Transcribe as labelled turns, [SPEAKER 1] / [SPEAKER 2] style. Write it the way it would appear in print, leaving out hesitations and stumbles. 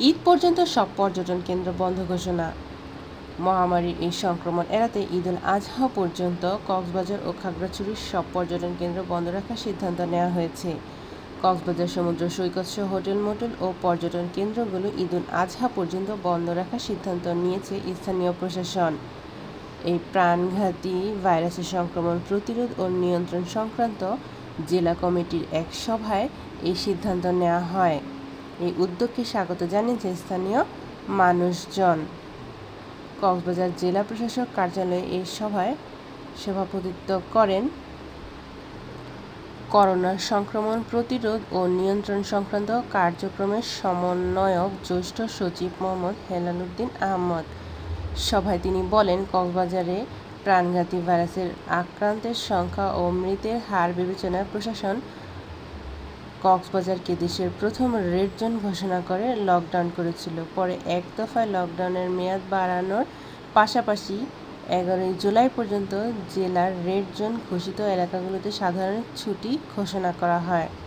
[SPEAKER 1] ঈদ পর্যন্ত সব পর্যটন কেন্দ্র বন্ধ ঘোষণা। মহামারীর এই সংক্রমণ এড়াতে ঈদুল আজহা পর্যন্ত কক্সবাজার ও খাগড়াছড়ির সব পর্যটন কেন্দ্র বন্ধ রাখার সিদ্ধান্ত নেওয়া হয়েছে। কক্সবাজার সমুদ্র সৈকতসহ হোটেল মোটেল ও পর্যটন কেন্দ্রগুলো ঈদুল আজহা পর্যন্ত বন্ধ রাখার সিদ্ধান্ত নিয়েছে স্থানীয় প্রশাসন। এই প্রাণঘাতী ভাইরাসের সংক্রমণ প্রতিরোধ ও নিয়ন্ত্রণ সংক্রান্ত জেলা কমিটির এক সভায় এই সিদ্ধান্ত নেওয়া হয়। এই উদ্যোগকে স্বাগত জানিয়েছে স্থানীয় মানুষজন। কক্সবাজার জেলা প্রশাসক কার্যালয়ে এই সভায় সভাপতিত্ব করেন করোনা সংক্রমণ প্রতিরোধ ও নিয়ন্ত্রণ সংক্রান্ত কার্যক্রমের সমন্বয়ক জ্যেষ্ঠ সচিব মোহাম্মদ হেলাল উদ্দিন আহমদ। সভায় তিনি বলেন, কক্সবাজারে প্রাণঘাতী ভাইরাসের আক্রান্তের সংখ্যা ও মৃতের হার বিবেচনায় প্রশাসন কক্সবাজারকে দেশের প্রথম রেড জোন ঘোষণা করে লকডাউন করেছিল। পরে এক দফায় লকডাউনের মেয়াদ বাড়ানোর পাশাপাশি 11 জুলাই পর্যন্ত জেলার রেড জোন ঘোষিত এলাকাগুলোতে সাধারণ ছুটি ঘোষণা করা হয়।